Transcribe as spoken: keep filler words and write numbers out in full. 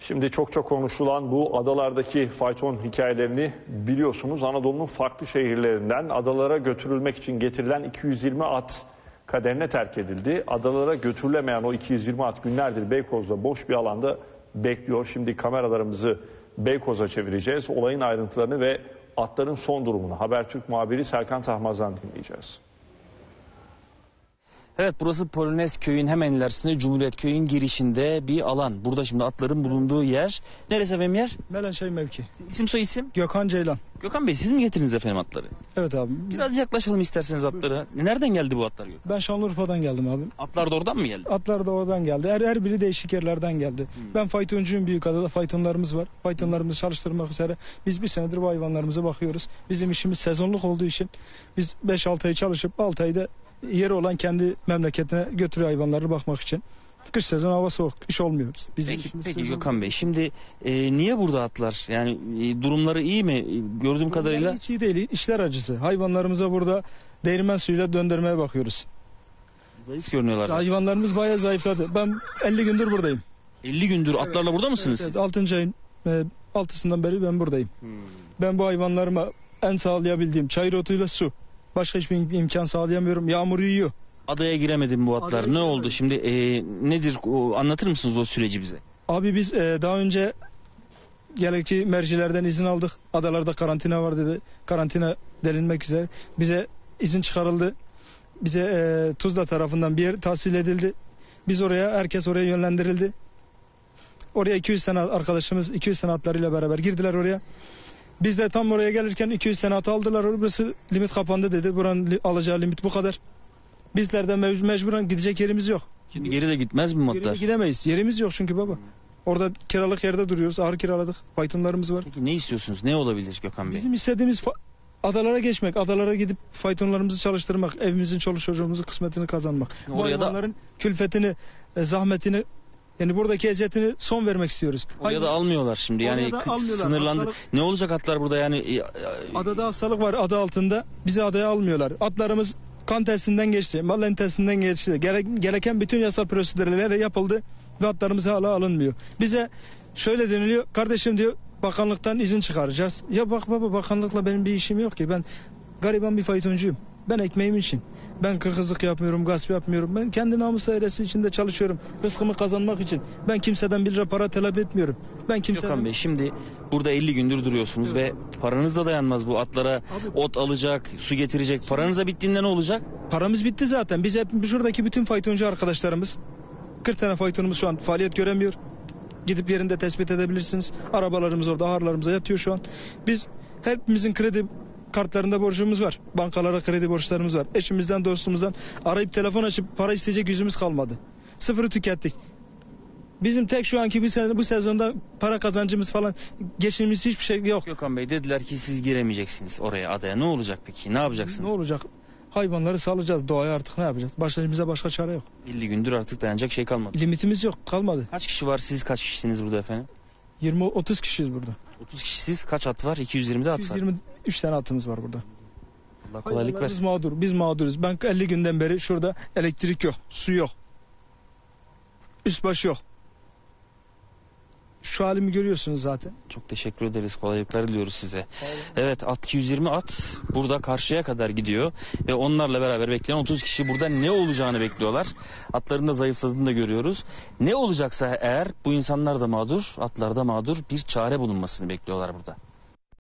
Şimdi çok çok konuşulan bu adalardaki fayton hikayelerini biliyorsunuz. Anadolu'nun farklı şehirlerinden adalara götürülmek için getirilen iki yüz yirmi at kaderine terk edildi. Adalara götürülemeyen o iki yüz yirmi at günlerdir Beykoz'da boş bir alanda bekliyor. Şimdi kameralarımızı Beykoz'a çevireceğiz. Olayın ayrıntılarını ve atların son durumunu Habertürk muhabiri Serkan Tahmaz'dan dinleyeceğiz. Evet, burası Polonez köyün hemen ilerisinde, Cumhuriyet köyün girişinde bir alan. Burada şimdi atların bulunduğu yer. Neresi efendim yer? Melenşehir mevki. İsim soy isim? Gökhan Ceylan. Gökhan Bey, siz mi getirdiniz efendim atları? Evet abi. Biraz yaklaşalım isterseniz atlara. Nereden geldi bu atlar Gökhan? Ben Şanlıurfa'dan geldim abi. Atlar da oradan mı geldi? Atlar da oradan geldi. Her, her biri değişik yerlerden geldi. Hmm. Ben faytoncuyum, Büyükada'da faytonlarımız var. Faytonlarımızı çalıştırmak üzere biz bir senedir bu hayvanlarımıza bakıyoruz. Bizim işimiz sezonluk olduğu için biz beş altı ay çalışıp altı ayda yeri olan kendi memleketine götürüyor hayvanları bakmak için. Kış sezonu hava soğuk, iş olmuyor. Bizim peki peki sezon... Gökhan Bey, şimdi e, niye burada atlar? Yani e, durumları iyi mi? E, gördüğüm durumları kadarıyla. Hiç iyi değil, işler acısı. Hayvanlarımıza burada değirmen suyuyla döndürmeye bakıyoruz. Zayıf görünüyorlar. Hayvanlarımız bayağı zayıfladı. Ben elli gündür buradayım. elli gündür evet. Atlarla burada mısınız evet, siz? Evet, altıncı ayın e, altısından beri ben buradayım. Hmm. Ben bu hayvanlarıma en sağlayabildiğim çayır otuyla su. Başka hiçbir imkan sağlayamıyorum. Yağmur yiyor. Adaya giremedim bu atlar. Adaya ne giremedim. Oldu şimdi? E, nedir? O, anlatır mısınız o süreci bize? Abi biz e, daha önce gerekli mercilerden izin aldık. Adalarda karantina var dedi. Karantina delinmek üzere. Bize izin çıkarıldı. Bize e, Tuzla tarafından bir yer tahsil edildi. Biz oraya, herkes oraya yönlendirildi. Oraya iki yüz tane arkadaşımız iki yüz tane atlarıyla beraber girdiler oraya. Biz de tam oraya gelirken iki yüz tane at aldılar. Burası limit kapandı dedi. Buranın li, alacağı limit bu kadar. Bizler de mev- mecburen gidecek yerimiz yok. Şimdi geri de gitmez mi atlar? Geri de gidemeyiz. Yerimiz yok çünkü baba. Orada kiralık yerde duruyoruz. Ağır kiraladık. Faytonlarımız var. Peki ne istiyorsunuz? Ne olabilir Gökhan Bey? Bizim istediğimiz adalara geçmek. Adalara gidip faytonlarımızı çalıştırmak. Evimizin çoluk çocuğumuzun kısmetini kazanmak. Şimdi bu hayvanların da... külfetini, e, zahmetini, yani buradaki eziyetini son vermek istiyoruz. Oraya da almıyorlar şimdi. Yani sınırlandı. Hastalık... Ne olacak atlar burada yani? Adada hastalık var adı altında. Bizi adaya almıyorlar. Atlarımız kan testinden geçti. Mallen testinden geçti. Gerek, gereken bütün yasal prosedürler yapıldı. Ve atlarımız hala alınmıyor. Bize şöyle deniliyor. Kardeşim diyor, bakanlıktan izin çıkaracağız. Ya bak baba, bakanlıkla benim bir işim yok ki. Ben gariban bir faytoncuyum. Ben ekmeğim için. Ben kırkızlık yapmıyorum, gasp yapmıyorum. Ben kendi namus dairesi içinde çalışıyorum. Rızkımı kazanmak için. Ben kimseden bir lira para talep etmiyorum. Ben kimseden... Gökhan Bey, şimdi burada elli gündür duruyorsunuz evet. Ve paranız da dayanmaz bu atlara. Abi, ot alacak, su getirecek. Paranız da bittiğinde ne olacak? Paramız bitti zaten. Biz hep şuradaki bütün faytoncu arkadaşlarımız, kırk tane faytonumuz şu an faaliyet göremiyor. Gidip yerinde tespit edebilirsiniz. Arabalarımız orada, harlarımıza yatıyor şu an. Biz hepimizin kredi kartlarında borcumuz var. Bankalara kredi borçlarımız var. Eşimizden, dostumuzdan arayıp telefon açıp para isteyecek yüzümüz kalmadı. Sıfırı tükettik. Bizim tek şu anki bu, sene, bu sezonda para kazancımız falan, geçimimiz hiçbir şey yok. Gökhan Bey, dediler ki siz giremeyeceksiniz oraya, adaya. Ne olacak peki? Ne yapacaksınız? Ne olacak? Hayvanları salacağız doğaya, artık ne yapacağız? Başka, başka çare yok. elli gündür artık dayanacak şey kalmadı. Limitimiz yok, kalmadı. Kaç kişi var? Siz kaç kişisiniz burada efendim? yirmi otuz kişiyiz burada. otuz kişisiz, kaç at var? iki yüz yirmi de at var. iki yüz yirmi üç tane atımız var burada. Allah kolaylık versin. Biz mağdur, biz mağduruz. Ben elli günden beri şurada elektrik yok, su yok. Üst baş yok. Şu halimi görüyorsunuz zaten. Çok teşekkür ederiz. Kolaylıklar diliyoruz size. Evet, at iki yüz yirmi at burada karşıya kadar gidiyor ve onlarla beraber bekleyen otuz kişi burada ne olacağını bekliyorlar. Atların da zayıfladığını da görüyoruz. Ne olacaksa eğer bu insanlar da mağdur, atlar da mağdur, bir çare bulunmasını bekliyorlar burada.